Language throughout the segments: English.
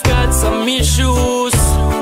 I've got some issues.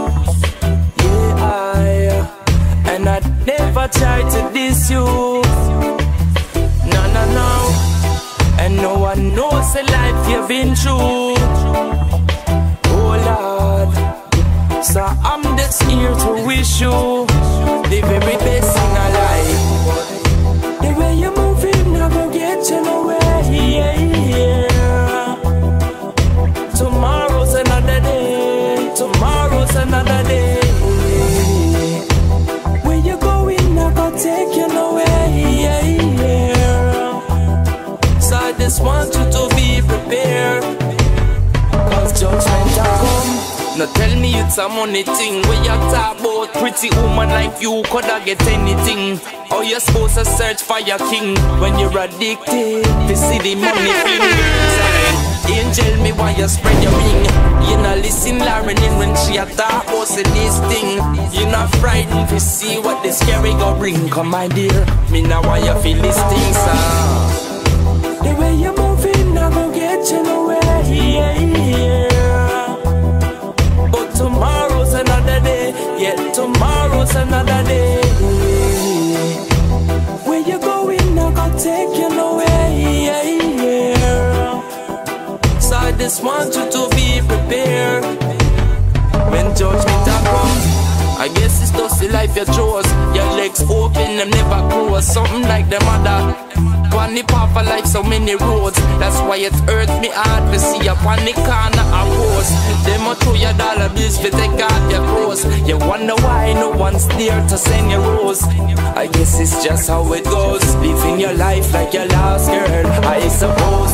Yeah, and I never try to diss you. No, no, no. And no one knows the life you've been through. Oh Lord, so I'm just here to wish you the very best in our life. The way you're moving, I go get you nowhere. Yeah, yeah. Tomorrow's another day. Tomorrow's another day. Where you going, I go take you nowhere. Yeah, yeah. So I just want you to be prepared, 'cause judgment will come. Now tell me it's a money thing. Where you talk about pretty woman like you coulda get anything. How you supposed to search for your king when you're addicted to see the money fingers? Angel, me why you spread your wing? You not listen Lauren in when she a talk about this thing. You not frightened to see what the scary go bring. Come my dear, me now why you feel this thing, sir. The way you're moving, I go get you nowhere. Yeah, yeah. But tomorrow's another day. Yeah, tomorrow's another day. Where you going, I go take you nowhere. Yeah, yeah. So I just want you to be prepared when judgment comes. I guess it's just the life you chose. Your legs open, them never close. Something like them other. On the path of life, so many roads. That's why it hurts me hard to see up on the corner of rose. Them a throw your dollar bills for take out your clothes. You wonder why no one's there to send your rose. I guess it's just how it goes. Living your life like your last girl, I suppose.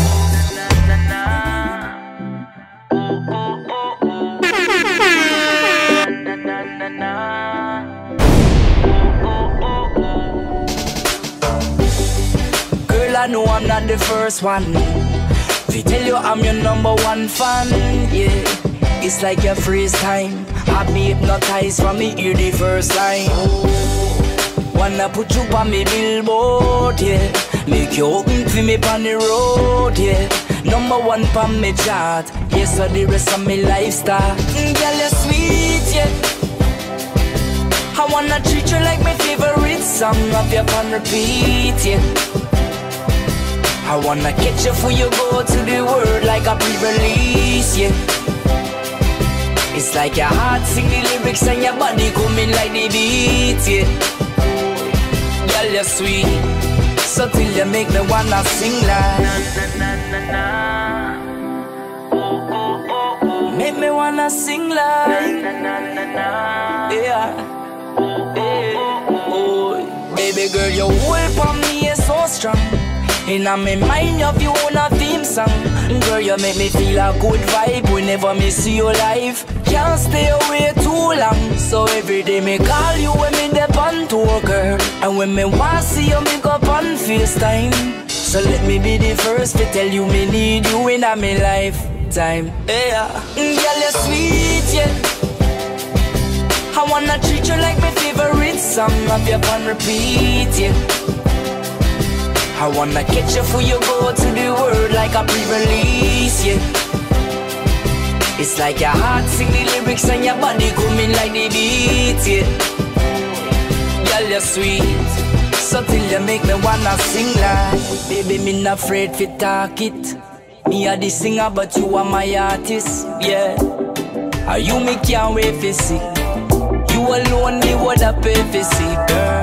I know I'm not the first one. They tell you I'm your #1 fan. Yeah, it's like your freeze time. I be hypnotized from me hear the first line. Wanna put you on me billboard, yeah. Make you open for me on the road, yeah. #1 on me chart. Yes, so the rest of me lifestyle. Girl, you're sweet, yeah. I wanna treat you like my favorite song. Have you on repeat, yeah. I wanna catch you for you go to the world like a pre-release, yeah. It's like your heart sing the lyrics and your body coming like the beat, yeah. Girl, you're sweet, so till you make me wanna sing like make me wanna sing like yeah. Oh, baby girl, your hold on me is so strong. And I'm in mind of you on a theme song. Girl, you make me feel a good vibe whenever me see you live. Can't stay away too long, so every day me call you when me dep on tour, girl. And when me want see you, me go on FaceTime. So let me be the first to tell you me need you in a me lifetime. Yeah, girl, you're sweet, yeah. I wanna treat you like my favorite song. Have you on repeat, yeah. I wanna catch you for you go to the world like a pre-release, yeah. It's like your heart sing the lyrics and your body coming like the beat, yeah. Girl, you're sweet, so till you make me wanna sing like baby, me not afraid to talk it. Me a the singer, but you are my artist, yeah. Are you me can't wait to see. You alone me would have pay to see, girl.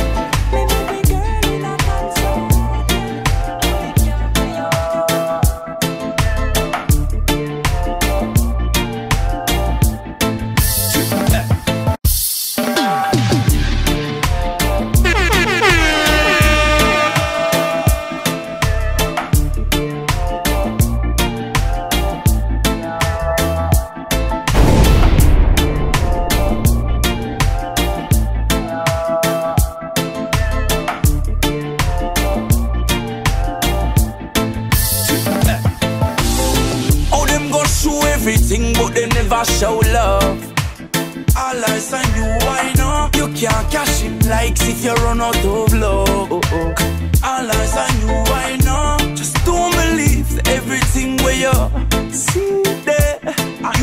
Show love. All eyes on you, why not? You can't cash it likes if you run out of love. All eyes on you, why not? Just don't believe everything where you see there. I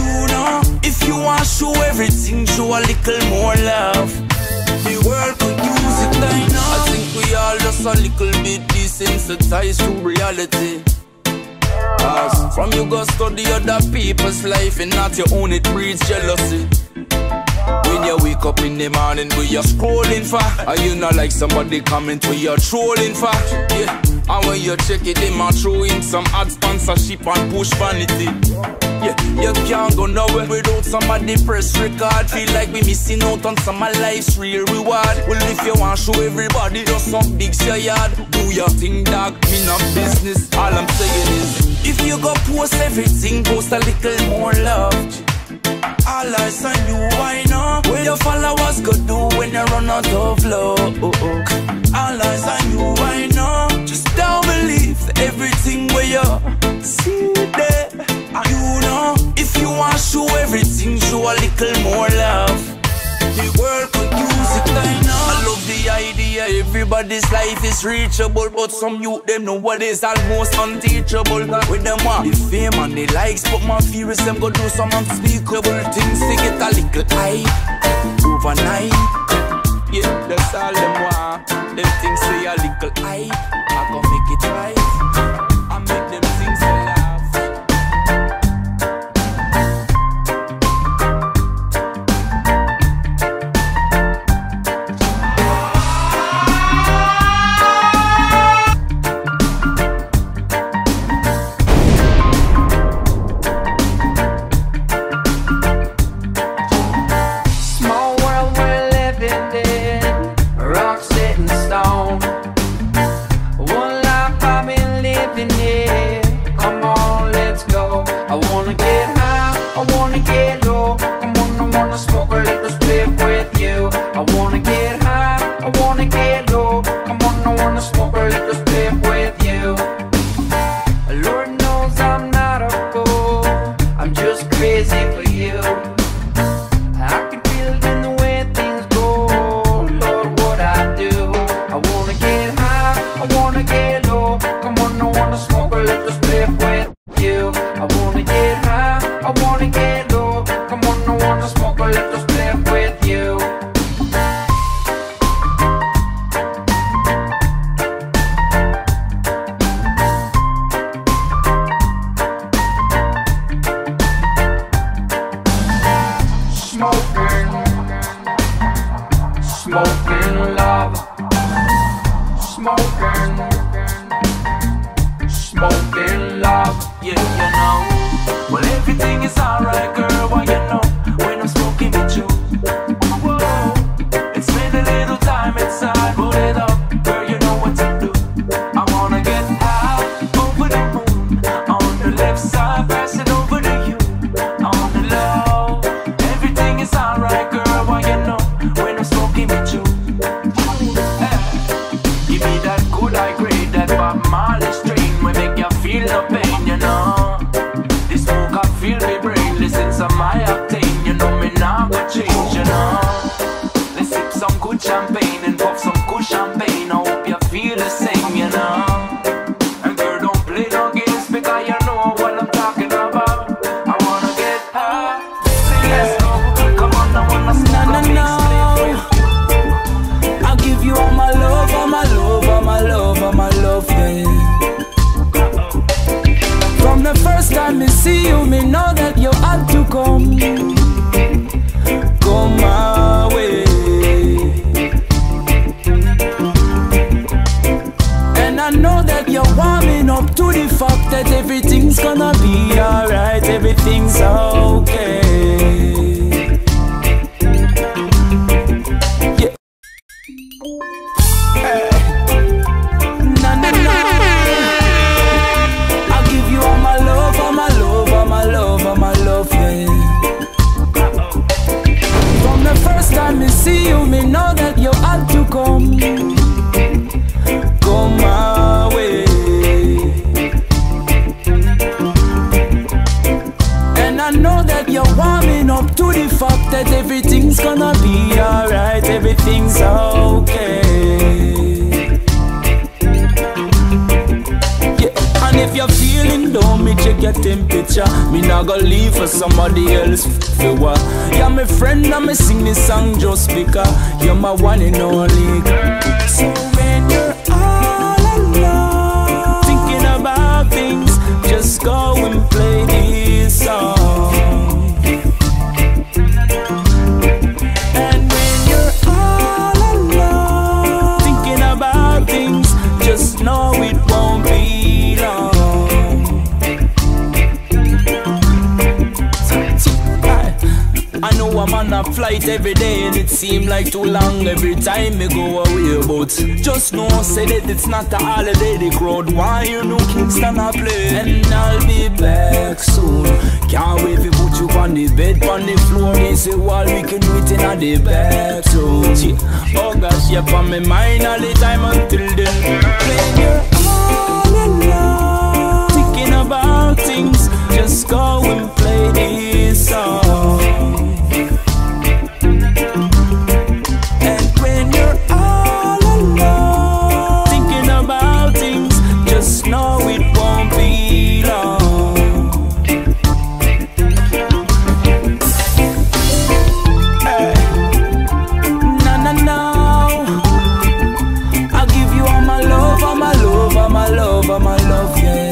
want show everything, show a little more love. The world could use it, I know. I think we all just a little bit desensitized to reality. From you go study other people's life and not your own, it breeds jealousy. When you wake up in the morning, we are scrolling for, are you not like somebody comment where you're trolling for? Yeah. And when you check it, they might throw in some ad sponsorship and push vanity. Yeah, you can't go nowhere without somebody press record. Feel like we missing out on some of life's real reward. Well, if you want to show everybody just some big yard, do your thing, dog, me not business. All I'm saying is, if you go post everything, post a little more love. All eyes on you, I know. What your followers go do when you run out of love. All eyes on you, I know. Just don't believe everything where you see there. You know, if you want to show everything, show a little more love. The world could use it, I know. I love the idea, everybody's life is reachable, but some youth, them know what is almost unteachable. With them want the fame and the likes, but my fear is them go do some unspeakable things to get a little hype overnight. Yeah, that's all them want. Them things say a little hype, I gon' make it right. I make them things laugh. your temperature. Me not gonna leave for somebody else. For what? You're my friend, and me sing this song just because you're my one and only girl. So when you're all alone, thinking about things, just go and play this song. And when you're all alone, thinking about things, just know it won't be long. I know I'm on a flight every day and it seems like too long every time me go away. But just know, say that it's not a holiday. The crowd want you know Kingston a play. And I'll be back soon. Can't wait to put you on the bed, on the floor. They say, well, we can do it in the bathroom. Oh gosh, you're on my mind all the time until then. When you're all alone, thinking about things, just go and play this song. And when you're all alone, thinking about things, just know it won't be long. Hey. No, I'll give you all my love, all my love, all my love, all my love, yeah.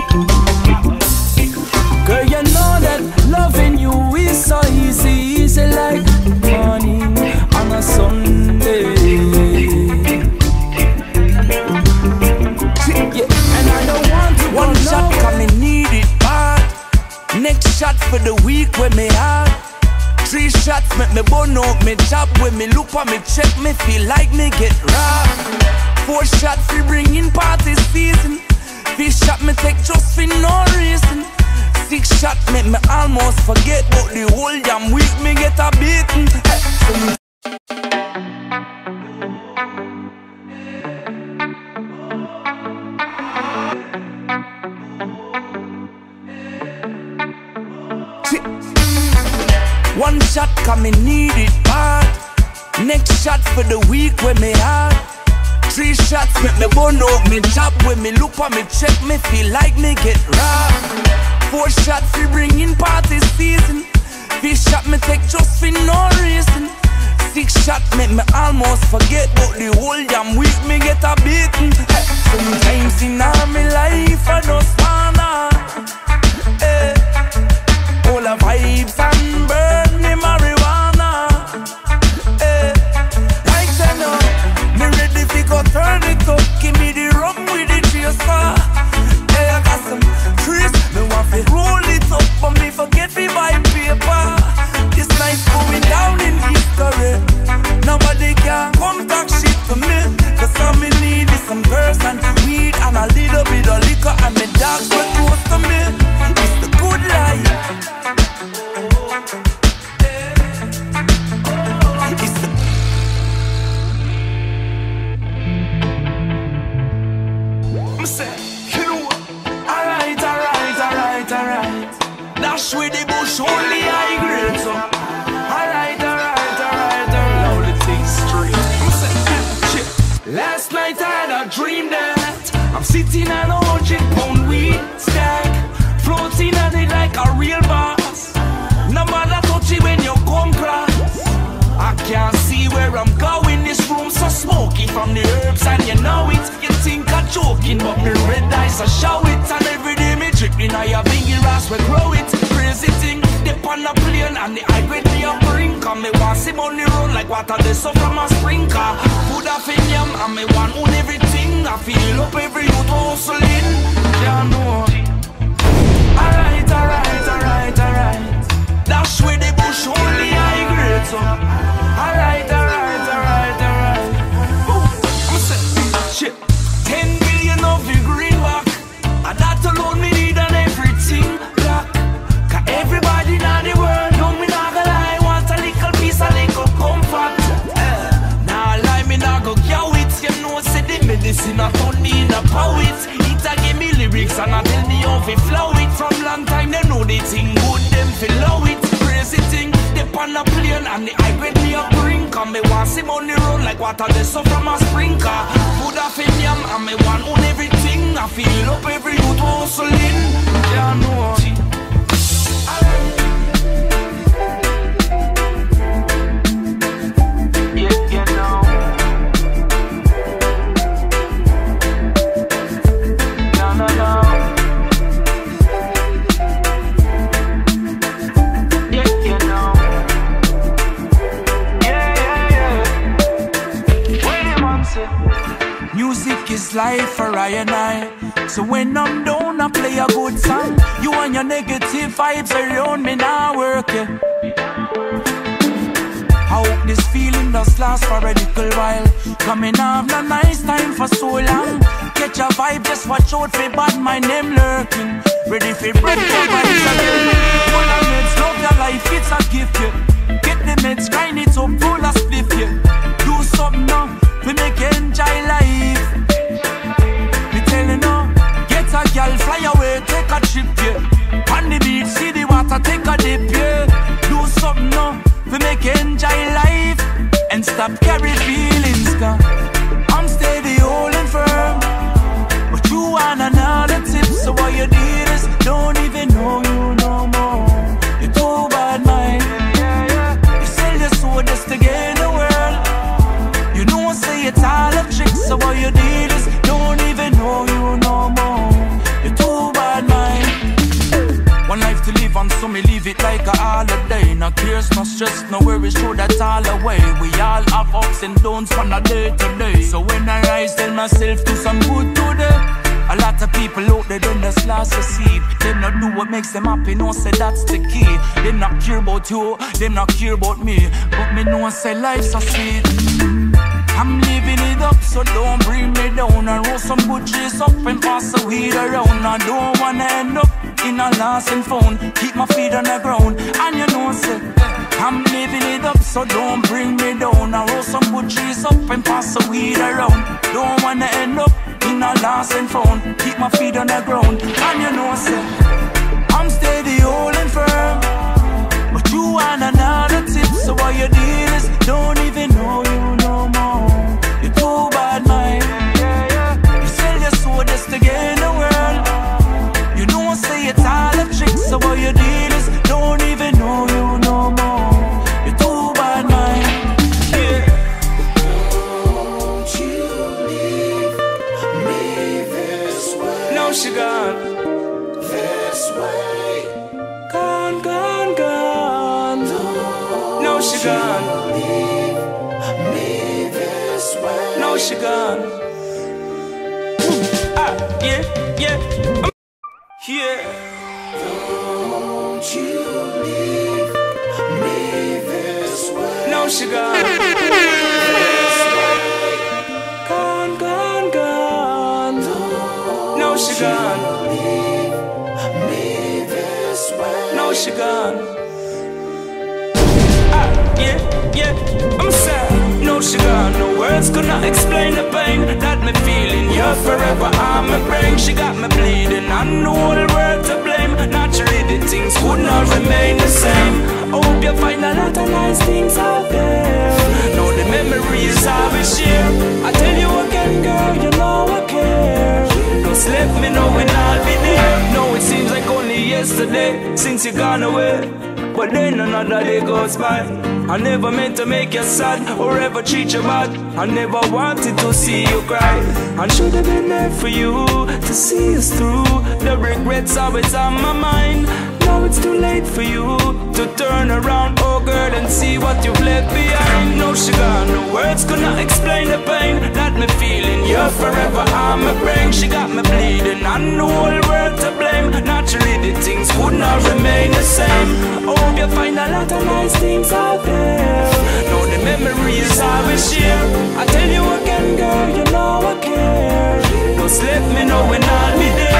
Girl, you know that loving you is so easy, easy like morning on a Sunday. Yeah, and I don't want to one shot, cause me need it bad. Next shot for the week when me hard. 3 shots make me burn out me chop. When me look on me check, me feel like me get robbed. 4 shots we bring in party season. 5 shot me take just for no reason. 6 shot make me almost forget, but the whole damn week me get a beating. One shot cause me need it bad. Next shot for the week when me hard. 3 shots make me burn out me chop. When me look on me check, me feel like me get robbed. 4 shots we bring in party season. 5 shot me take just for no reason. 6 shot make me almost forget, but the whole damn week me get a beating. Sometimes in all my life I just wanna all the vibes and burn me marijuana. Like say no, me ready fi go turn it up. Give me the rum with the chaser. I got some trees, me want fi roll it up, but me forget fi buy paper. This night going down in history. Nobody can come talk shit to me, cause all me need is some girls and weed and a little bit of liquor, and me dogs were close to me. It's the good life. It's the I'm saying, you know what? Alright. Dash with the bush, only high grade, so alright. Now the thing's straight. I'm saying, shit. Last night I had a dream that I'm sitting on a 100-pound weed stack, floating on it like a real boss. No matter touch it when you come cross. I can't see where I'm going. This room so smoky from the herbs, and you know it. You think I'm joking, but me red eyes I show it. And every day me tripping, I have bingy grass we grow it. Crazy thing, they on a plane and the high grade me a bring. Cause me want see money run like water they so from a sprinkler. Food a fin yam and me want own everything. I feel up every youth hustling. Yeah, no. Alright. Dash with the bush, only high grade, so alright. I'm saying, shit, 10 billion of the greenback, and that alone me need and everything black. Cause everybody in the world know me not gonna lie, want a little piece, a little comfort. Nah lie, me not go cow it. You know say the medicine I don't need a poet. It a give me lyrics and I tell me how to flow it. From long time they know the thing good, them feel low it. Crazy thing, they on a plane and the high grade me a bring. Cause me want see money run like water they so from a sprinkler. Food off in yam and me want own everything. I feel up every youth hustling. Yeah, I know. Music is life for I and I. So when I'm down, I play a good song. You and your negative vibes around me now working. I hope this feeling does last for a little while. Coming have no nice time for so long. Catch a vibe, just watch out for bad mind them lurking. Ready for break your vibes again. Full of meds, love your life, it's a gift, yeah. Get the meds, grind it up, full of spliff, yeah. Do something now, we make you enjoy life. Me tell you now, get a girl, fly away, take a trip, yeah. On the beach, see the water, take a dip, yeah. Do something now, we make you enjoy life. And stop carry feelings, cause I'm steady, holding firm. But you want another tip, so what you did is don't even know you no more. You're too bad, mind. You sell your soul just to gain the world. You know, say it's all a trick, so what you did is don't even know you no more. You're too bad, mind. One life to live on, so me leave it like a holiday. No cares, no stress, no worries, throw that all away. We all have ups and downs from a day to day. So when I rise, tell myself do some good today. A lot of people out there, them just lost the seed. Them not do what makes them happy, no say that's the key. Them not care about you, them not care about me. But me know say life's so sweet. I'm living it up, so don't bring me down. I roll some good trees up and pass the weed around. I don't wanna end up in a lost and found. Keep my feet on the ground, and you know say I'm living it up, so don't bring me down. I roll some good trees up and pass the weed around. Don't wanna end up in a lost and found. Keep my feet on the ground, and you know say I'm steady, holding firm. But you want another tip, so what you did is don't even know you no more. You're too bad, mind. You sell your soul just to gain the world. You know, say it's all a trick, so what you did is don't even know you no more. You're too bad, mind. Yeah. Don't you leave me this way. No, she gone. This way. Gone, gone, gone. No, she gone. Leave me this way. No, she gone. Yeah, yeah. Yeah. Don't you leave me this way. No, she gone. Gone, gone, gone. No, she gone. Leave me this way. No, she gone. Yeah, yeah. I'm sad. No, she gone. No words could not explain the pain that me feeling. You're forever on my brain. She got me bleeding. I know all the world to blame. Naturally, the things would not remain the same. I hope you find a lot of nice things out there. Know the memories I will share. I tell you again, girl, you know I care. Just let me know when I'll be there. No, it seems like only yesterday since you gone away. But then another day goes by. I never meant to make you sad or ever treat you bad. I never wanted to see you cry. I should have been there for you to see us through. The regrets always on my mind. Now it's too late for you to turn around, oh girl, and see what you've left behind. No, she gone, no words could not explain the pain that me feeling. You're forever on my brain. She got me bleeding. I know all the world to blame. Naturally, the things would not remain the same. I hope you find a lot of nice things out there. Know the memories I will share. I tell you again, girl, you know I care. Just let me know when I'll be there. If I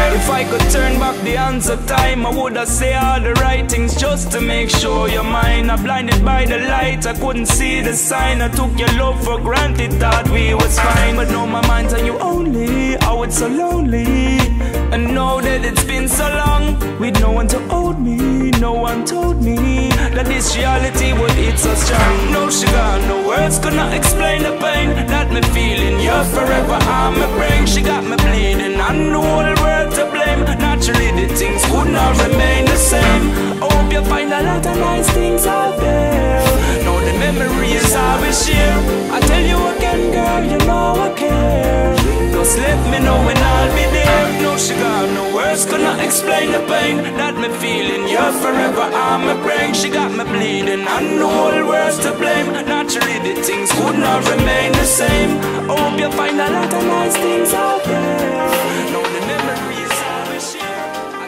I could turn back the hands of time, I woulda say all the right things just to make sure you're mine. I'm blinded by the light, I couldn't see the sign. I took your love for granted, thought we was fine. But now my mind's on you only, oh it's so lonely. And know that it's been so long, with no one to hold me. No one told me that this reality would hit so strong. No sugar, no words could not explain the pain that me feeling. You're forever on my brain. She got me bleeding, and the whole world to blame. Naturally the things would not remain the same. Hope you find a lot of nice things out there. Know the memories I will share. I tell you again, girl, you know I care. Just let me know when I'll be there. No sugar, no words could not explain the pain that me feeling. You're forever on my brain. She got me bleeding, and the whole world's to blame. Naturally the things would not remain the same. Hope you find a lot of nice things out there. Know the memories I will share.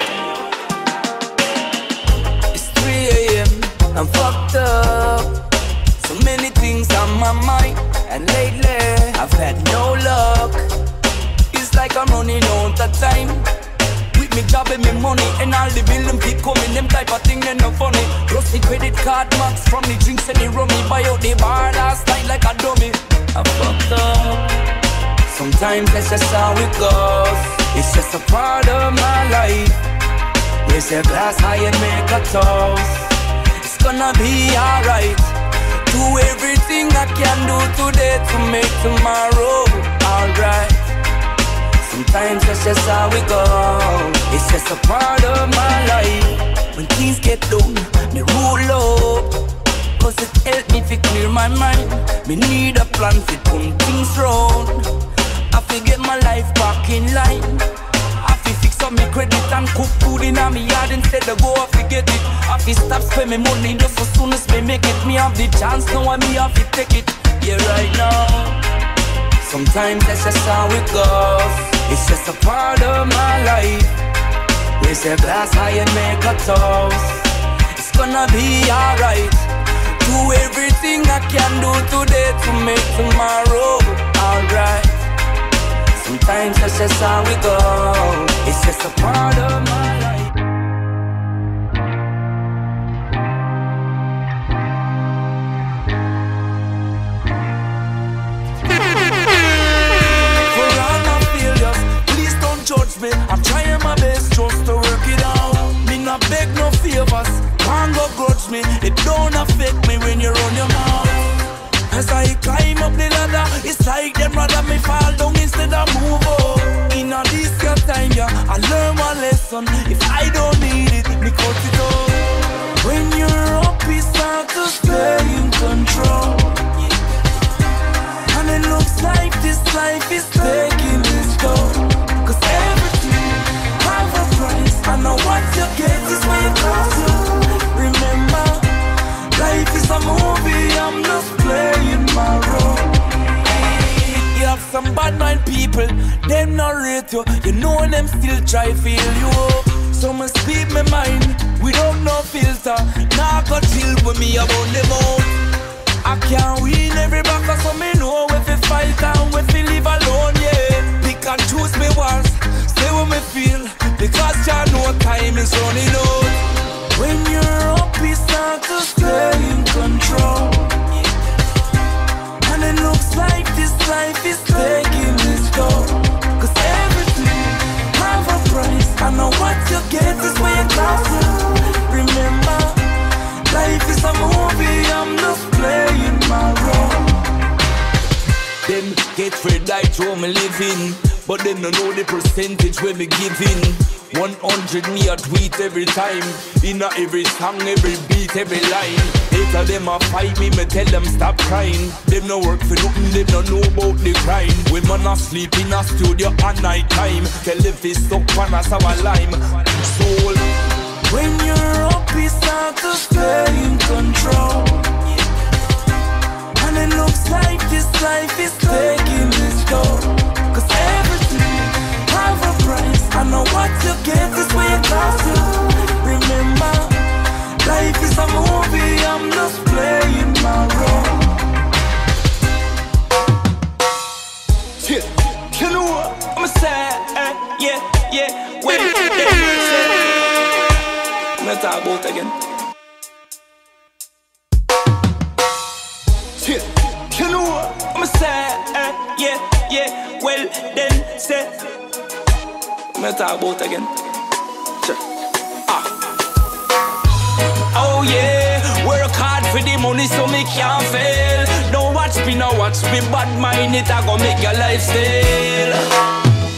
It's 3 AM, I'm fucked up. So many things on my mind, and lately I've had no luck. It's like I'm running out of time. With me job and me money, and all the bills them keep coming. Them type of thing they no funny. Plus the credit card max from the drinks and the rummy. Buy out the bar last night like a dummy. I'm fucked up. Sometimes that's just how it goes. It's just a part of my life. Raise your glass high and make a toast. It's gonna be alright. Do everything I can do today to make tomorrow alright. Sometimes that's just how we go. It's just a part of my life. When things get down, me roll up, cause it help me to clear my mind. Me need a plan to turn things round. I fi get my life back in line. I fi fix up me credit and cook food in a me yard instead of go off to get it. I fi stop spend me money just as soon as me make it. Me have the chance now and me have to take it. Yeah, right now. Sometimes that's just how it goes. It's just a part of my life. Raise your glass high and make a toast. It's gonna be alright. Do everything I can do today to make tomorrow alright. Sometimes that's just how it goes. It's just a part of my life. Judge me, I'm trying my best just to work it out. Me not beg no favors, can't go grudge me. It don't affect me when you run your mouth. As I climb up the ladder, it's like them rather me fall down instead of move up. In a this your time, yeah, I learn my lesson. If I don't need it, me cut it off. When you're up, it's hard to stay in control. And it looks like this life is taking this toll. Cause everything have a price. I know what you get is what you cost you. Remember, life is a movie, I'm just playing my role. You have some bad mind people, them not rate you. You know them still try feel you up. So me speak my mind, without no filter. Now go chill with me about them out. I can't win every backer, so me know if we fight and if we live alone, yeah. Pick and choose me once, stay with me feel, because you know time is running out. When you're up, it's hard to stay in control. And it looks like this life is taking this toll. Cause everything have a price. I know what you get is what you cost you. Remember, life is a movie, I'm just playing my role. Them get red like how me living, but them don't know the percentage when me giving. 100 me a tweet every time, in a every song, every beat, every line. Later them a fight me tell them stop crying. Them no work for nothing, them no know about the crime. Women a sleep in a studio at night time. Tell them they stuck on a sour lime. Soul. When you're up, it's hard to stay in control. And it looks like this life is taking this toll. Cause everything have a price. I know what you get is what you cost you. Remember, life is a movie, I'm just playing my role. You know what I'm saying? Yeah. Wait. talk about again. You know what I'm saying? Yeah, well then say I'm talk about again. Sure. Oh yeah, work hard for the money so me can't fail. Don't watch me, no watch me, bad mind it, I gon' make your lifestyle.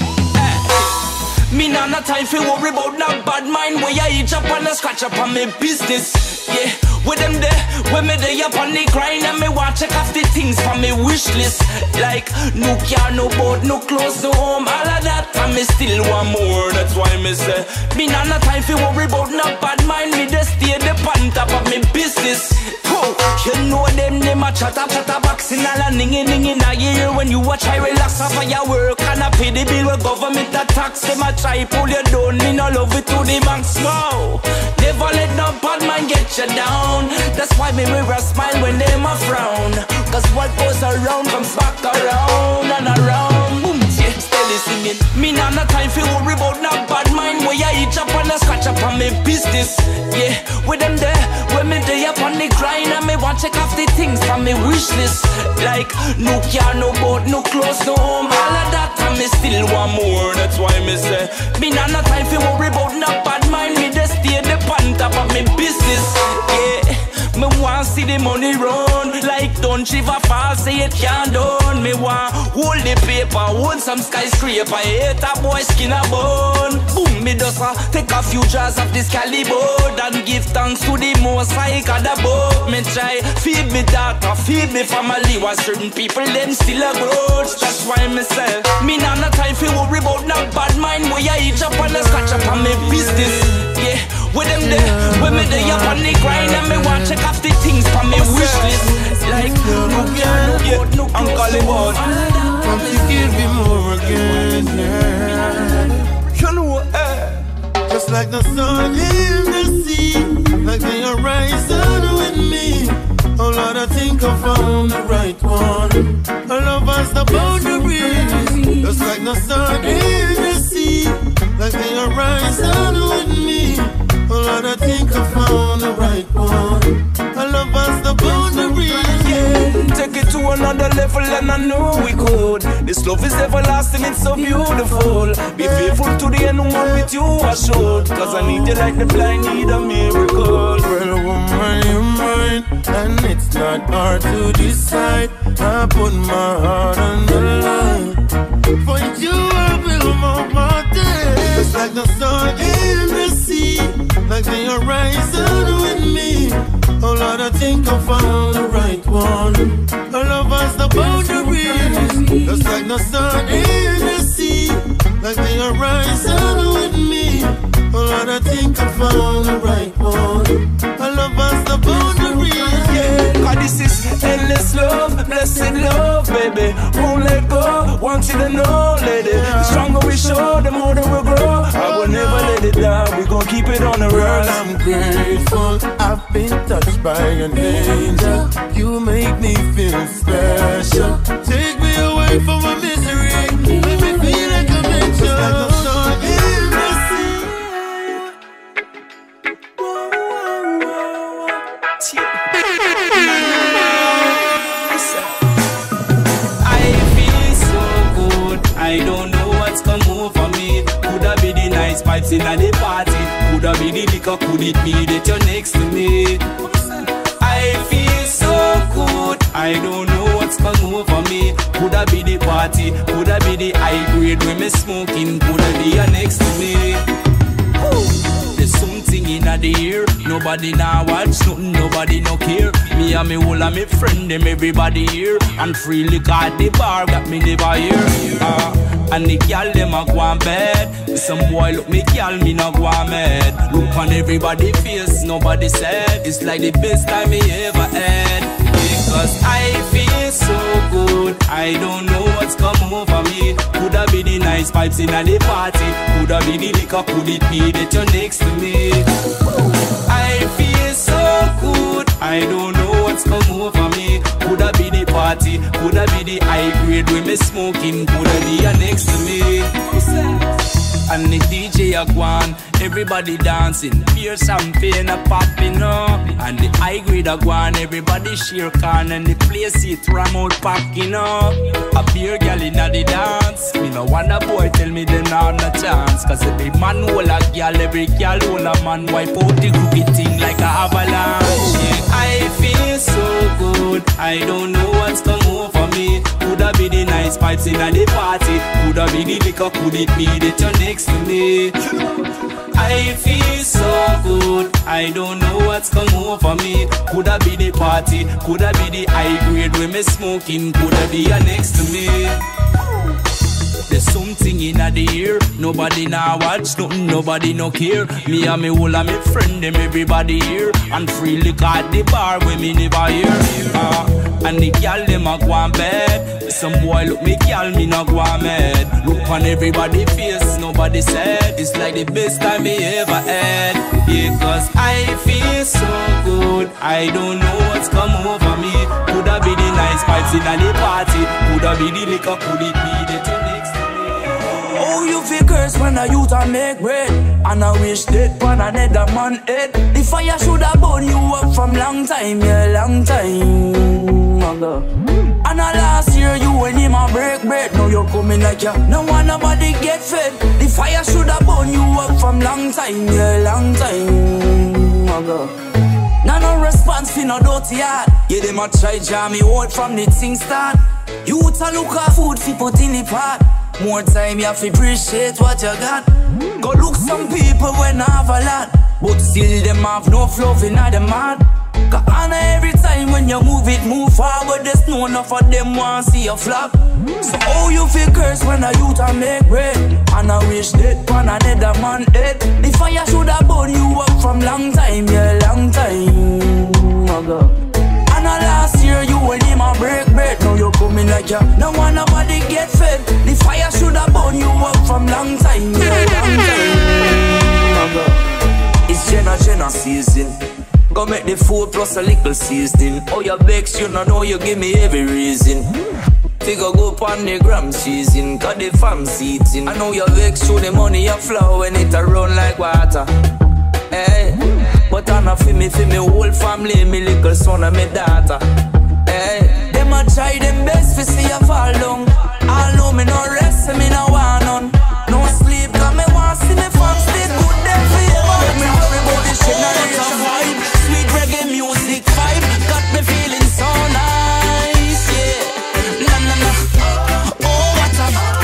Me nah no time for worry about no bad mind. Where you eat up and a scratch up on me business. Yeah, with them there, when me there up on the grind and me want check off the things from me wish list. Like no car, no boat, no clothes, no home, all of that. And me still want more. That's why me say me nah no time for worry about no bad mind. Me just stay the pan top of me business. Oh, you know them a chatter boxing all a ningy in a year. When you watch I relax off of your work and I pay the bill with government a tax. Them a try pull you down, me no love it to the max. No, never let no bad man get you down. That's why me wear a smile when them a frown. Cause what goes around comes back around and around. Boom, yeah, steady singing. Me nah no time for worry about no bad mind. Where you eat up and a scratch up on me business. Yeah, with them there, when me there up on the grind and me want check off the things from me wish list. Like no car, no boat, no clothes, no home, all of that. And me still want more. That's why me say me nah no time for worry about no bad mind. Me just stay the pan top of me business. Yeah, me want see the money run. Like don't shiver fall, say it can't done. Me want hold the paper, hold some skyscraper. Hate a boy skin a bone. Boom, me just take a few jars of this caliber and give thanks to the most high God above. Me try feed me daughter, feed me family. While certain people them still a grudge. That's why me say me nah no time for worry about no bad mind. Where you eat up and a scratch up on me business. Yeah, with them there, when me there up on the grind and me want check off the things from me wish list. Like no car, no I'm calling on. Want to give me more again, yeah. You know, just like the sun in the sea, like they are rising with me. Oh Lord, I think I found the right one. Our love has the boundaries, just like the sun in the sea, like they are rising with me. Oh Lord, I think I found the right one. Our love has the boundaries, yeah. Take it to another level and I know we could. This love is everlasting, it's so beautiful. Be faithful to the end, one with you I should. Cause I need you like the blind need a miracle. Well, woman, you're mine, and it's not hard to decide. I put my heart on the line. For you I will move my day. Just like the sun in the sea, like they are rising with me. Oh Lord, I think I found the right one. Our love has the boundaries, just like the sun in the sea, like they are rising with me. Oh Lord, I think I found the right one. Our love has the boundaries, yeah. Cause this is endless love, blessed love, baby. Won't let go, want you to know, lady. The stronger we show, the more that we grow. I will never let it down, we gon' keep it on the road. Girl, I'm grateful, I've been touched by an angel. You make me feel special. Take me away from my misery, make me feel like I'm angel. Just like the sun in the sea. I feel so good, I don't know what's come over me. Coulda be the nice vibes in the party, coulda be the liquor, could it be that you're next to me? I feel so good, I don't know what's come over me. Coulda be the party, coulda be the high grade when me smoking, coulda be you next to me. There's something in the air, nobody now watch nothing, nobody no care. Me and me whole and me friend them everybody here, and freely got the bar got me never here. And the girl them a go on bed. Some boy look me girl, me not go on mad. Look on everybody face, nobody said it's like the best time me ever had. Because I feel so good, I don't know what's come over me. Coulda be the nice vibes in the party, coulda be the liquor, could it be that you're next to me? I feel so good, I don't know what's come over me. Coulda be the party, coulda be the high grade when me smoking, coulda be you next to me. and the DJ a gone. Everybody dancing, beer champagne a popping up, and the high grade a gone. Everybody share can and the place it ram out packing up. A beer gal inna the dance. Me no want a boy tell me they not no chance. Cause every man hold a gal, every gal hold a man. Wipe out the crooked thing like a avalanche. I feel so good, I don't know what's come over me. Coulda be the nice pipes inna the party, coulda be the liquor, could it be that you're next to me? I feel so good, I don't know what's come over me. Coulda be the party, coulda be the high grade when me smoking, coulda be you next to me. There's something in the air, nobody now watch nothing, nobody no care. Me and me whole and me friend them everybody here, and free liquor at the bar when me never hear. And the gal them a go on bed. Some boy look me gal, me not go on mad. Look on everybody face, nobody said it's like the best time me ever had. Yeah, cause I feel so good, I don't know what's come over me. Coulda be the nice pipes in the party, coulda be the liquor, could it be the next? Oh, you feel cursed when a youth a make bread, and I wish that pan another man head. The fire shoulda burn you up from long time, yeah, long time ago. And last year you and him a break bread. Now you're coming like ya, no one nobody get fed. The fire shoulda burn you up from long time, yeah, long time ago. Now no response fi no dirty heart. Yeah, them a try jam me out from the thing start. Youth a look at food fi put in the pot. More time you have to appreciate what you got. Go look some people when I have a lot, but still them have no love in them heart. Cause honor every time when you move it, move forward. There's no enough of them want see you flop. So oh, you feel cursed when a youth a make bread, and I wish that pan another man head. The fire shoulda burn you up from long time, yeah, long time ago. And last year you and him a break bread. Now you're coming like ya, no one nobody get fed. The fire shoulda burn you up from long time, yeah, long time ago. It's Jenna season. Go make the food plus a little seasoning. Oh, you vex, you know you give me every reason. Figure go upon the gram season, cause the fam seating. I know you vex, show the money you flow when it a run like water. Hey, but I know for me whole family, me little son and me daughter. Hey, them a try them best for see you fall down. I know me no rest, me no want none. No sleep, cause me want see me fam stay good there for you. Let me worry about this generation vibe. Sweet reggae music vibe, got me feeling so nice, yeah. Na na na. Oh what a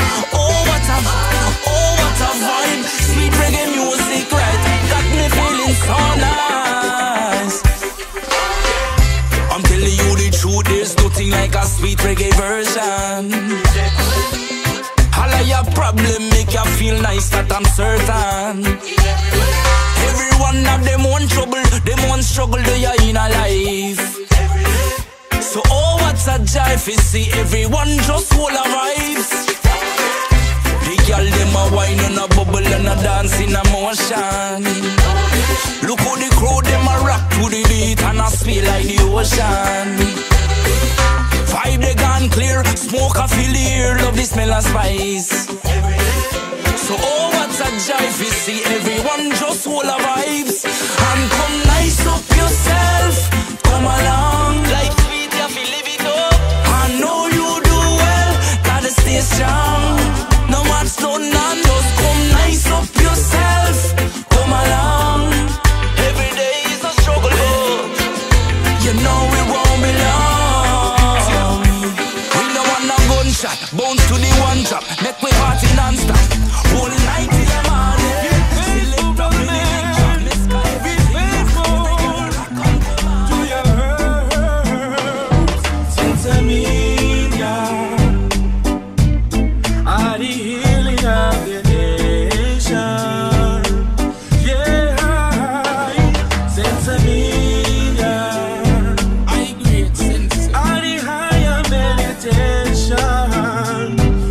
vibe. Sweet reggae music, right? Got me feeling so nice. I'm telling you the truth, there's nothing like a sweet reggae version. All of your problem make you feel nice, that I'm certain. Everyone have them own trouble, them own struggle they are in a life. So oh, what's a jive is see everyone just hold a vibes. The girl them a wine and a bubble and a dance in a motion. Look how the crowd them a rock to the beat and a sway like the ocean. Vibe they gone clear, smoke a fill the air, love the smell of spice. So oh, what's a jive is see everyone just hold a vibes. And come nice up yourself, come along like sweet, you feel live it up. I know you do well, gotta stay strong. No one's no none, just come nice up yourself, come along. Every day is a struggle, you know we won't be long. We don't want no gunshot, bounce to the one drop, make we party non-stop. Whole night till the morning. Select from the living drum. Let's go everything. To your hurt, since I mean ya, are the healing of the nation. Yeah, since I mean ya, I agree, since are the higher meditation.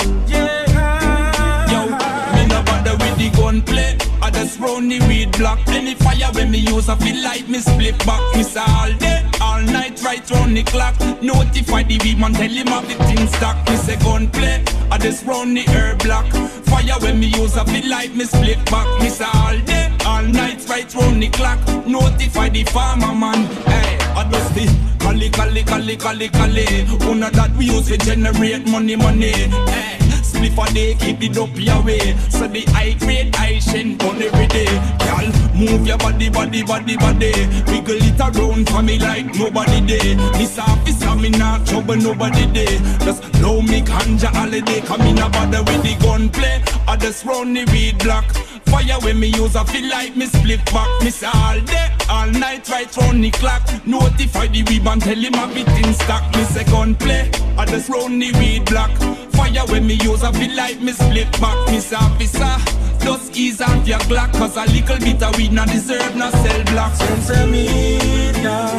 gunplay, I just round the weed block. Any fire when me use, I feel like me split back. Miss all day, all night, right? right round the clock. Notify the weed man, tell him have the thing stock. Me say gunplay, I just round the herb block. Fire when me use a feel like me split back. Me say all day, all night, right round the clock. Notify the farmer man, hey, I just the Cali. Una that we use to generate money, hey. Spliff a day, keep the dopey away. So the high grade, high shen on every day. Y'all move your body. Wiggle it around for me like nobody day. This officer, me not trouble nobody day. Just blow me ganja holiday. Come in a bother with the gunplay. I just round the weed block. Fire when me use, I feel like me split back. Me say all day, all night, right round the clock. Notify the weed man, tell him have it in stock. Me say gunplay, I just round the weed block. Fire when me use, I feel like me split back. Me say officer, just ease off your Glock. Cause a little bit of weed not deserve no cell block. Since I meet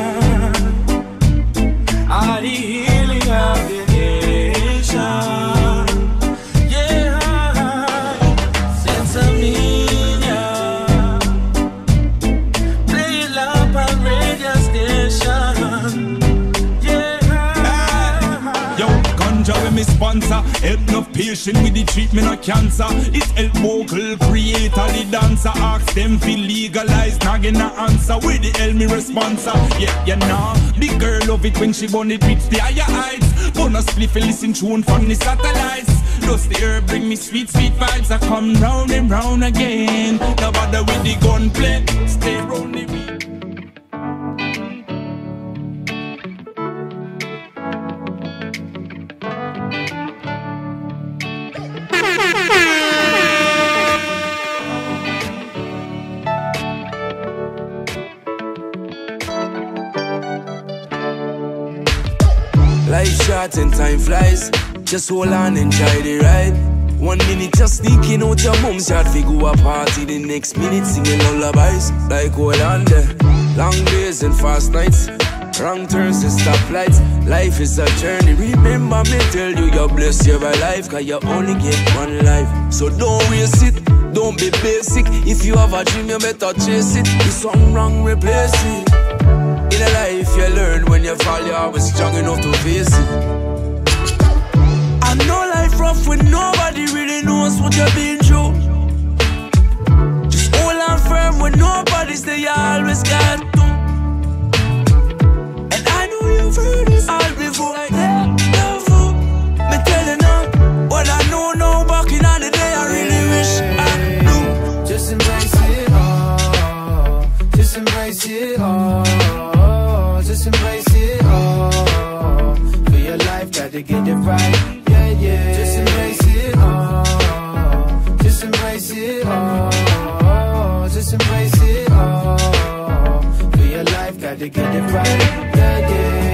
all the healing of the nation. Yeah, since I meet play it loud on radio station. Yo, ganja when me sponsor, help enough patient with the treatment of cancer. It help vocal creator, the dancer. Ask them feel legalized, not get no answer. Where the hell me responser? Yeah, you know, the girl love it when she born it reach the higher heights. Bonus spliff and listen tune from the satellites. Just the herb bring me sweet vibes. I come round and round again. No bother with the gunplay, stay round the beat. Life short and time flies. Just hold on, enjoy the ride. 1 minute just sneaking out your mom's yard. We go a party, the next minute singing lullabies. Like hold on there. Long days and fast nights, wrong turns and stoplights. Life is a journey. Remember me tell you, you're blessed here by life. Cause you only get one life. So don't waste it, don't be basic. If you have a dream, you better chase it. If something wrong, replace it. In a life you learn, when you fall you're always strong enough to face it. I know life rough when nobody really knows what you've been through. Just hold on firm when nobody's there, you always got to. And I know you've heard this all before. Like, hey, love, me tell you now, what I know now back in the day, I really wish I knew. Just embrace it all. Just embrace it all. Just embrace it all. For your life, gotta get it right. Yeah, yeah. Just embrace it all. Just embrace it all. Just embrace it all. For your life, gotta get it right. Yeah, yeah.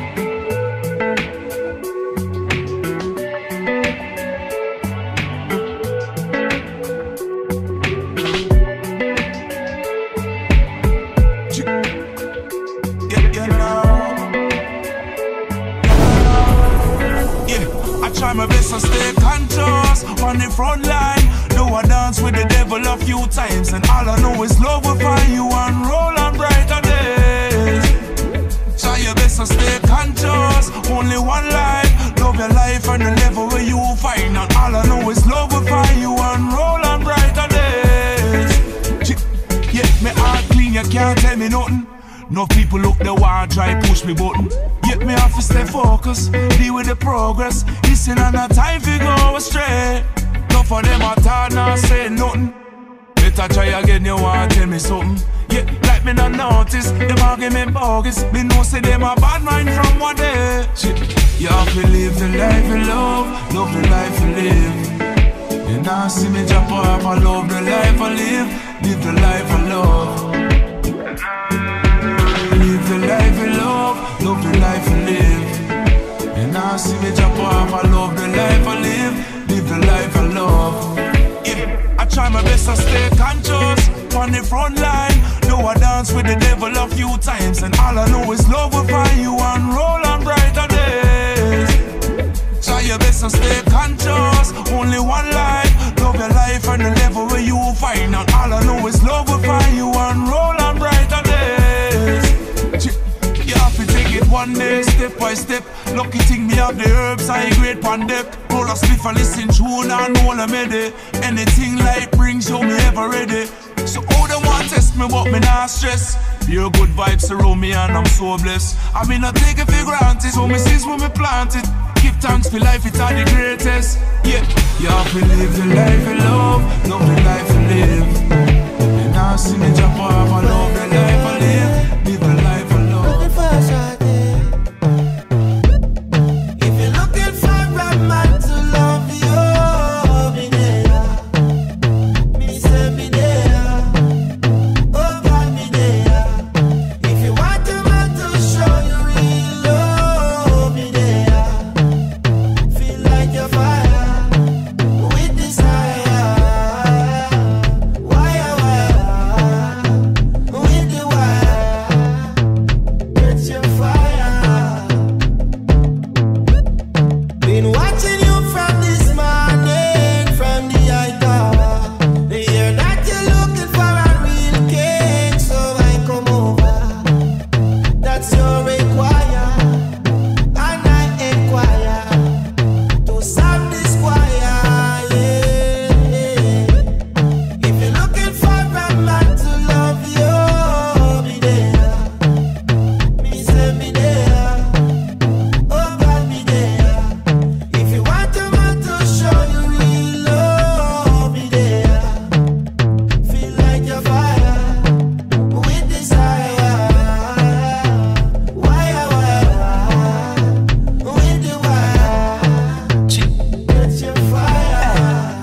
Try my best to stay conscious on the front line. Do a dance with the devil a few times, and all I know is love will find you and roll on brighter days. Try your best to stay conscious. Only one life. Love your life and the level where you will find. And all I know is love will find you and roll on brighter days. Yeah, me heart clean, you can't tell me nothing. No people look the wall, try push me button. Yet me have to stay focused, deal with the progress. Listen and no time fi go astray. No for them at all, not say nothing. Better try again, you want tell me something. Yeah, like me not notice, them argument bogus. Me know say them a bad mind from one day. Shit. You have to live the life you love the life you live. You now see me jump off, I love the life I live the life I love. Live the life you love the life you live. And now see me jump off, I love the life I live the life I love. Yeah, I try my best to stay conscious on the front line. Do I dance with the devil a few times, and all I know is love will find you and roll on brighter days. Try your best to stay conscious, only one life. Love your life and the level where you will find. And all I know is love will find you and roll on brighter days. You have to take it one one day, step by step. Lucky thing me have the herbs, I grade pan depth. Roll a spliff and listen tune and roll a mede. Anything life brings you, me ever ready. So all them want test me, but me not stress. Pure good vibes around me and I'm so blessed. I mean I take it for granted, so me sees when me plant it. Give thanks for life, it's all the greatest. Yeah, you have to live the life you love the life you live. And I see me jump off, I love the life I live. Live the life I love. Looking for a shot, if you're looking for a man to love you, be there. Me say be there. Oh God, be there. If you want a man to show you real love, be there. Feel like you're fire with desire. Wire, with the wire. Get your fire. Been watching you from this morning, from the high tower. They hear that you're looking for a real king, so I come over. That's your require, and I inquire to solve this choir. Yeah. If you're looking for a man to love you, be there. Me say be there. Oh God, be there. If you want a man to show you real love, be there. Feel like you're fire with desire. Wire, with the wire. Get your fire.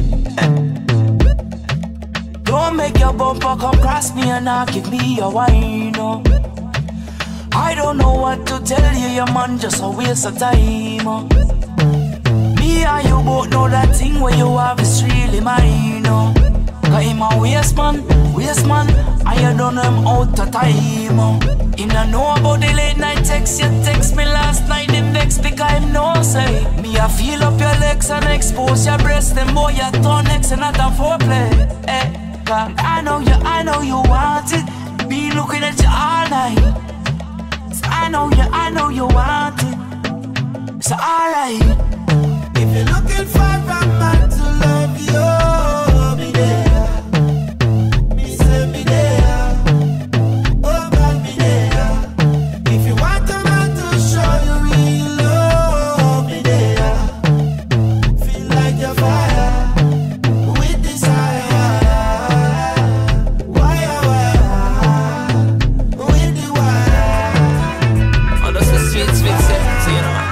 Don't make your bumper come cross me and not give me a wine, no. I don't know what to tell you, your man just a waste of time, oh. Me and you both know that thing where you have is really mine, no. Cause him a waste man, and you done him out of time, oh. Him not know about the late night text, you text me last night, him vex because him no say. Me a feel up your legs and expose your breast, them boy you turn next and not a foreplay, eh. Cause I know you want it, be looking at you all night. So I know you want it, so alright. If you're looking for a man to love you, be there. Me say be there. Oh God, be there. If you want a man to show you real love, be there. Feel like you're fire with desire. Wire, with the wire. Oh, that's the sweet sense, you know.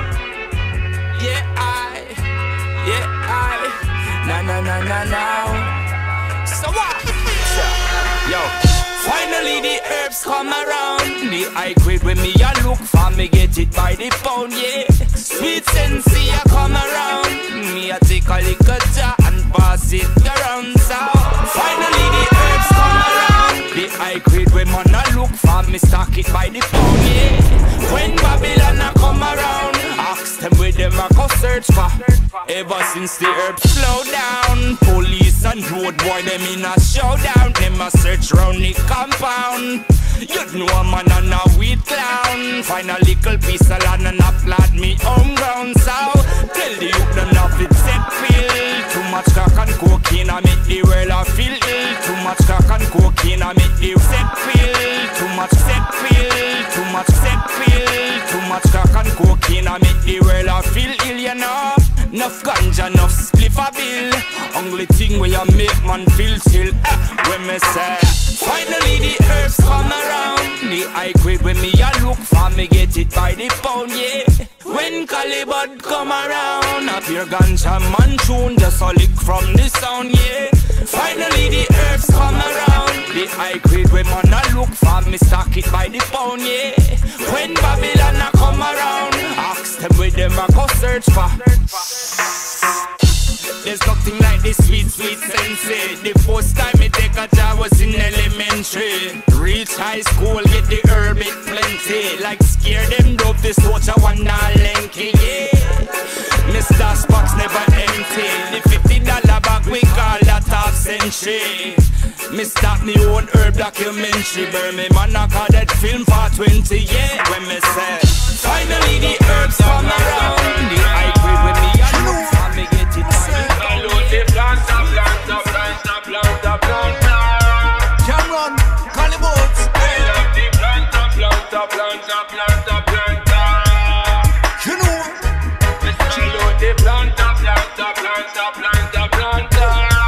Now. So what? Yo, finally the herbs come around. The high grade when me a look for, me get it by the pound, yeah. Sweet sensei a come around. Me a take a little jar and pass it around. So finally the herbs come around. The high grade when man a look for, me stock it by the pound, yeah. When Babylon a come around, ask them where them a go search for. Ever since the herbs slow down, police and road boy them in a showdown. Them a search round the compound. You'd know a man and a weed clown. Find a little piece of land and applaud me home ground. So tell the youth them not fit set feel. Too much crack and cocaine I make the world a feel ill. Too much crack and cocaine I make the set feel. Too much set feel. Too much set feel. Too much crack and cocaine I make the world a feel ill, you know. Enough ganja, enough spliff a bill. Only thing where you make man feel chill. When me say finally the herbs come around. The high grade when me a look for, me get it by the pound, yeah. When Calibut come around, up your ganja man tune, just a lick from the sound, yeah. Finally the herbs come around. The high grade when man a look for, me stock it by the pound, yeah. When Babylon a come around, ask them where them a go search for. There's nothing like this sweet sensei. The first time me take a job was in elementary. Reach high school, get the herb it plenty. Like scare them dope, this watch a one lanky, yeah. Mr. Spock's never empty. The $50 bag we call that half century. Me start me own herb documentary. Burn me man I call that film for 20 years. When me say finally the herbs come around, the high grade when me and look for me get it right. Hello the planta, planta, planta, planta, planta. Cameron, Calibots. I love the planta, planta, planta, planta, planta. You know. Hello the planta, planta, planta, planta, planta.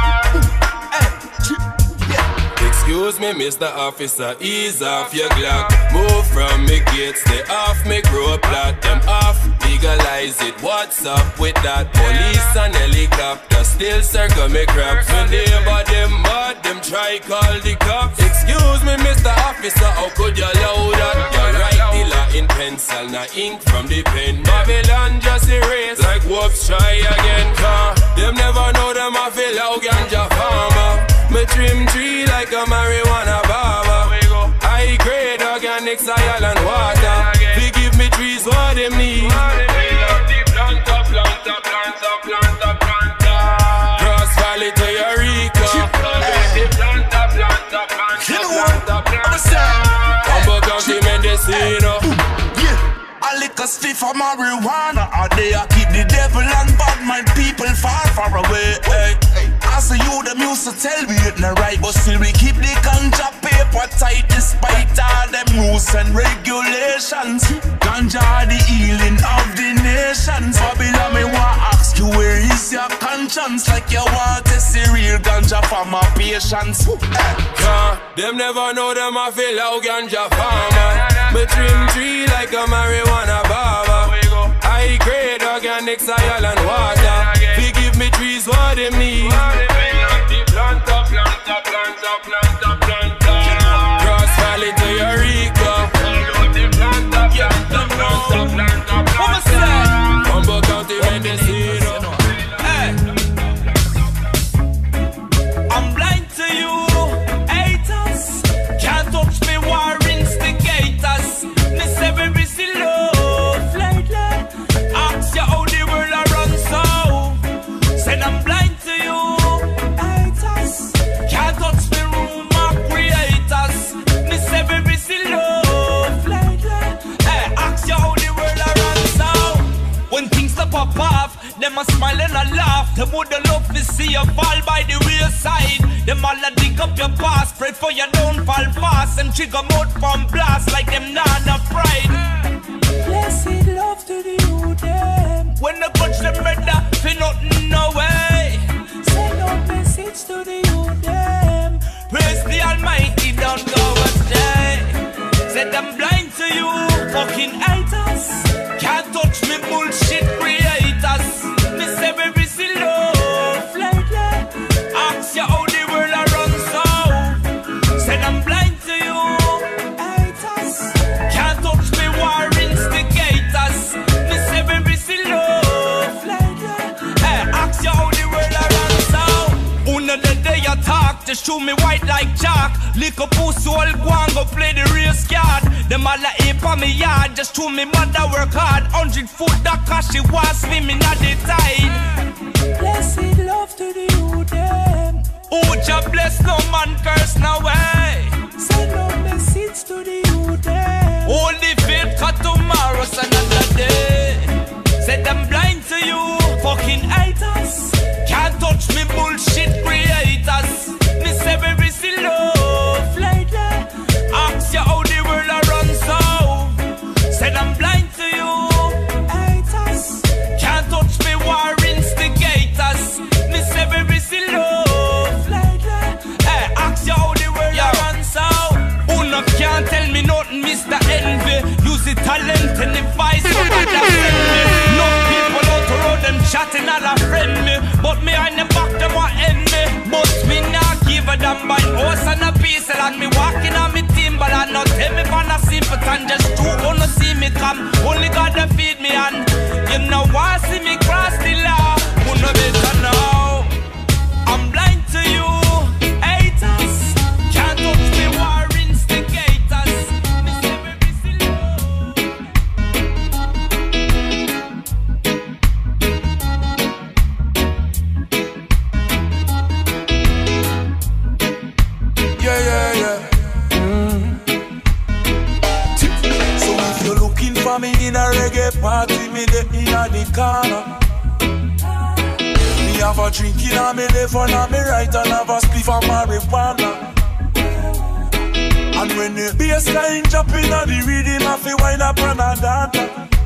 Excuse me, Mr. Officer, ease off your Glock. Move from me gate, stay off me roadblock. Them off, legalize it. What's up with that? Police and helicopter still circle me crap. My neighbor them mad, them try call the cops. Excuse me, Mr. Officer, how could you allow that? You write the law in pencil, not ink from the pen. Babylon just erase like wolves try again. Them never know them I feel how ganja farmer. Me trim tree like a marijuana barber. High grade organic soil and water. They give me trees what them need. Planta, planta, planta, planta, planta. Cross Valley to Eureka. Planta, planta, planta, planta, planta. Humble County Mendocino. A liquor stiff for marijuana. Or they a keep the devil and bad mind people far, far away. Hey. As a you them used to tell me it not right, but still we keep the ganja paper tight despite all them rules and regulations. Ganja the healing of the nations. Babylon me want ask you where is your conscience? Like you want to see real ganja for my patients. Them never know them I feel how ganja farmer. Me trim tree like a marijuana barber. High grade organic soil and water. They give me trees what them need. Planta, planta, planta, planta, planta. Cross Valley to Eureka. Planta, planta, planta, planta, planta. Humble County Mendocino. I'm blind to you, haters. Can't touch me, war instigators. Miss every love lately. Ask you how the world a run so. Said I'm blind to you, haters. Can't touch me, rumor creators. Miss every love lately. Hey, ask you how the world a run so. When things stop pop off, them a smile and a laugh. Them woulda love to see you fall by the real side. Them all a dig up your past, pray for you don't fall fast. And trigger mode from blast like them nana pride. Blessed love to the youth them. When the coach them better, feel nothing no way. Send out message to the youth them. Praise the Almighty, don't go astray. Said I'm blind to you, fucking haters. Can't touch me bullshit creators. Miss every love lately. Ask you how the world a run so. Said I'm blind to you, haters. Can't touch me, war instigators. Miss every love lately. Hey, ask you how the world a run so. Una the day you talk, just show me white like chalk. Lick up pussy all guan, go play the real scat. Them all a ape on me yard, just to me mother work hard. 100 foot that cause she was swimming at the tide. Blessed love to the youth them. Oh, Jah bless no man curse no way. Send no message to the youth them. Hold the faith cause tomorrow's another day. Said I'm blind to you, fucking haters. Can't touch me bullshit creators. Miss every love lately. Ask you how the world a run so. Said I'm blind to you, haters. Can't touch me, war instigators. Miss every love lately. Hey, ask you how the world a run so. Who no can't tell me nothing, Mr. Envy. Use the talent and the vice so that send me. No people out the road them chatting all a friend me. But me on the back them want end me. But me not give a damn by horse and a piece. And me walking on me timber and not tell me for a simpleton. Just two wanna see me come. Only God to feed me and you know why see me cross the law. Who know better now. I'm blind to you, haters. Can't touch me, war instigators. Miss every love. Whenever me in a reggae party, me dey in the corner. Me have a drink in a me left and a me right, and have a spliff of marijuana. And when the bassline drop in a the rhythm, I feel wind up and a dance.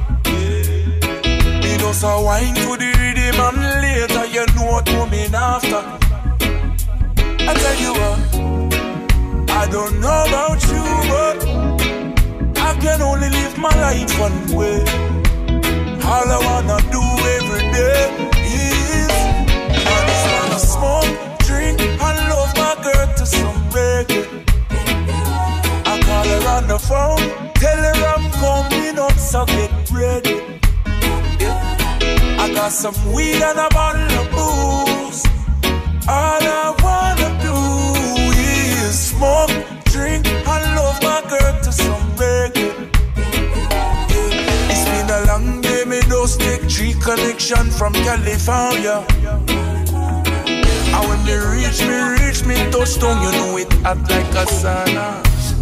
Me just a wine to the rhythm, and later you know what coming after. I tell you what, I don't know about you, but I can only live my life one way. All I wanna do every day is I just wanna smoke, drink, and love my girl to some reggae. I call her on the phone, tell her I'm coming up, so get ready. Yeah. I got some weed and a bottle of booze. All I wanna do is smoke, drink, and love my girl to some reggae. Yeah. It's been a long day, me just take G connection from California. And when me reach me touchdown, you know it hot like a sauna.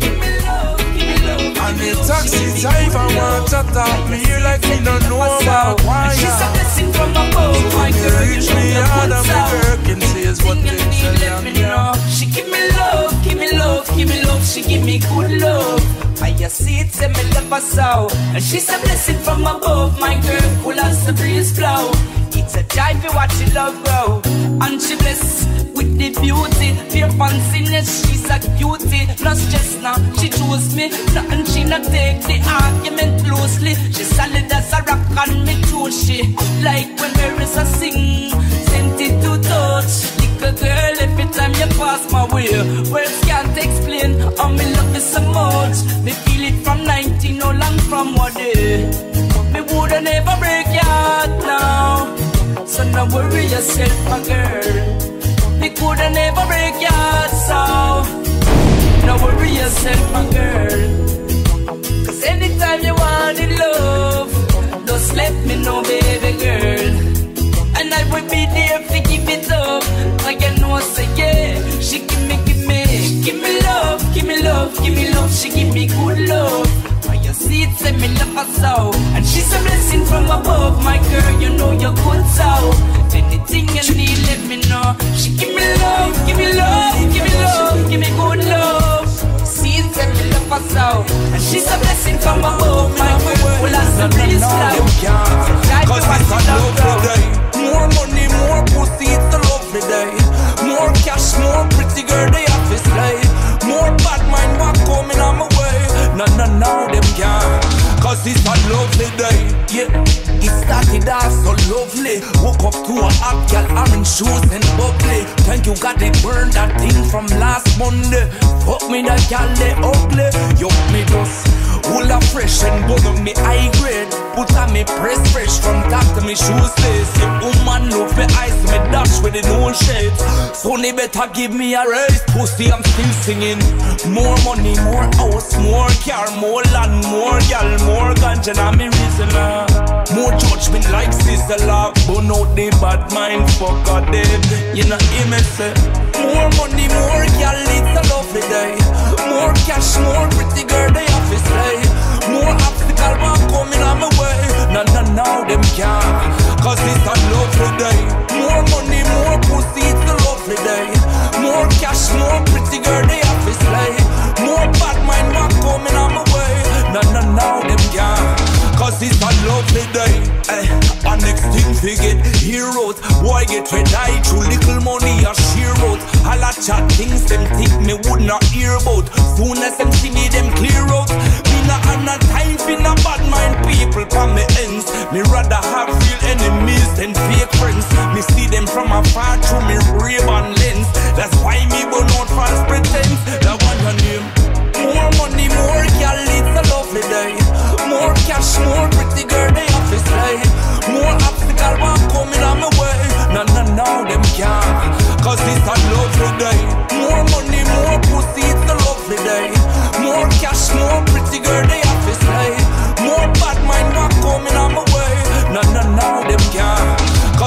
And the taxi driver want to talk me here like he don't know about why. She's a blessing from above. My girl, reach me out of the working says what they let me know. She give me love, give me love, give me love. She give me good love. I see it, say me love her so. And she's a blessing from above. My girl, cool as the breeze blow. It's a drive you watch it love grow. And she bless with the beauty, pure fanciness, she's a cutie. Not stress now, she choose me. Nothing she not take the argument closely. She solid as a rock and me choose she. Like when there is a sing, sent it to touch. Little girl, every time you pass my way, words can't explain how me love you so much. Me feel it from 19, no long from one day. Me woulda never break your heart now. So no worry yourself, my girl. Me coulda never break your heart, so no worry yourself, my girl. Cause anytime you want the love, just let me know, baby girl. And I will be there to give it up. Like you know, say yeah. She give me love, give me love, give me love. She give me good love. See it, say me love her so. And she's a blessing from above. My girl, you know you're good so. Anything you need, let me know. She give me love, give me love, give me love, give me good love. See it, say me love her so. And she's a blessing from above. My girl, well as the breeze flow. Cause it's a lovely day. More money, more pussy, it's a lovely day. More cash, more pretty girl, they have this life. More bad mind back coming on my way. No, them can't. Cause it's a lovely day. Yeah, it started off so lovely. Woke up to a hot girl, orange shoes and bubbly. Thank you, God, it burned that thing from last Monday. Fuck me, that girl, they ugly. You me just full of fresh and bone of me high grade. Put on me press fresh from top to me shoes lace. The woman love me eyes, me dash with the new shades. Sonny better give me a raise. Pussy, I'm still singing. More money, more house, more car, more land, more gal, more ganja, and me reason. More judgment like sister love. Burn out the bad mind, fuck a dead. You know, hear me say. More money, more gal, it's a lovely day. More cash, more pretty girl, they have to slay. More obstacle man coming on my way. No, them can't. Cause it's a lovely day. More money, more pussy, it's a lovely day. More cash, more pretty girl, they have to slay. More bad mind man coming on my way. No, them can't. Cause it's a lovely day. And next thing we get heroes. Boy get red eye through little money or sheer out. All a chat things them think me would not hear about. Soon as them see me them clear out. Me not have no time for no bad mind people from me ends. Me rather have real enemies than fake friends. Me see them from afar through me Ray-Ban lens. That's why me burn out false pretense. That one your name. More money, more gal, it's a lovely day. More cash, more pretty girl, they have to slay. More obstacle man coming on my way. No, them can't. Cause it's a lovely day. More money, more pussy, it's a lovely day. More cash, more pretty girl, they have to slay. More bad mind man coming on my way. No, them can't.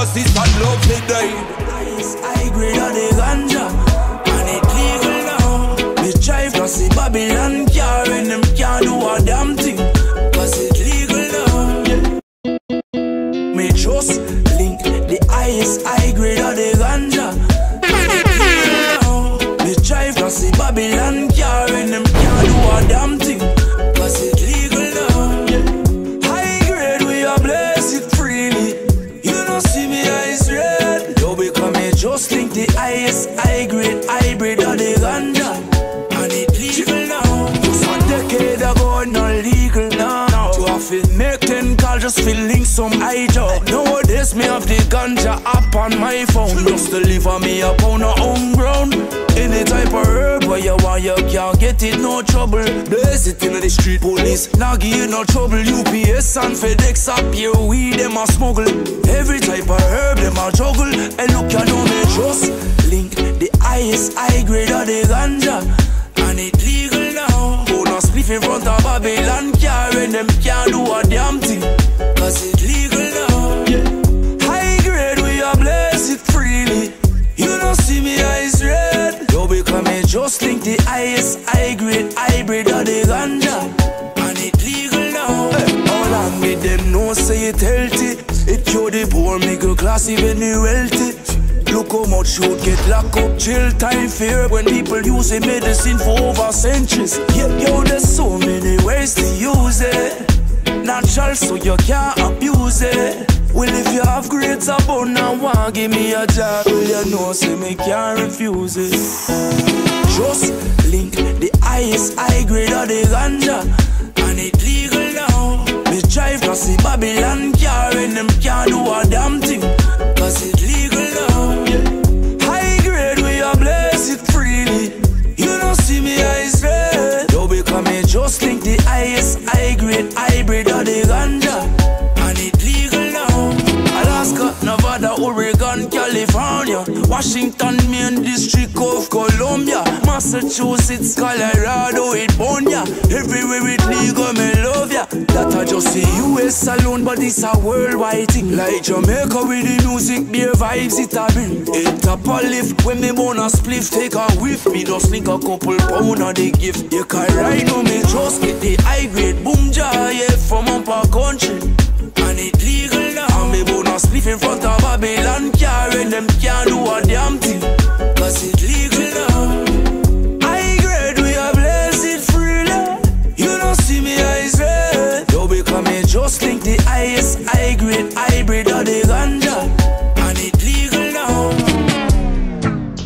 fit make 10 calls just feel link some hijack. Nowadays me have the ganja app on my phone. Just deliver me a pound of homegrown. Any type of herb where you want, you can't get it, no trouble. There's it in the street police, now give you no trouble. UPS and FedEx up here, weed them a smuggle. Every type of herb them a juggle. And look, you know me just link the highest high grade of the ganja, and it legal now. Gonna spliff in front of Babylon car, and them can't do a damn thing, cause it legal now. Yeah. High grade we a blaze it freely. You don't see me eyes red. Yo, because me just link the highest high grade hybrid of the ganja, and it legal now. Hey, all I made them know say it healthy. It cure the poor, middle class, even the wealthy. Look how much you get locked up, jail time fear when people use the medicine for over centuries. Yeah, yo, there's so many ways to use it. Natural, so you can't abuse it. Well, if you have grades above now, want give me a job, well, you know, say me can't refuse it. Just link the highest high grade of the ganja, and it legal now. Me drive past the Babylon car, and them can't do a damn thing, cause it legal now. Yeah. High grade we a blaze it freely. You don't see me eyes red. Yo, because me just link the highest high grade hybrid of the ganja, and it legal now. Alaska, Nevada, Oregon, California, Washington, main district of Columbia, Massachusetts, Colorado, it born ya. Everywhere it legal, me love ya. That I just the US alone, but it's a worldwide thing. Like Jamaica with the music, beer vibes it a bring. It up a lift when me wanna spliff, take a whiff. Me just link a couple pound of the gift. You can ride on me, just get the high grade boom jar, yeah, from up a country, and it legal now. And me wanna spliff in front of Babylon car, and them can't do a damn thing, cause it legal now. High grade we a blaze it freely. You don't see me eyes red. Yo, because me just link the highest high grade hybrid of the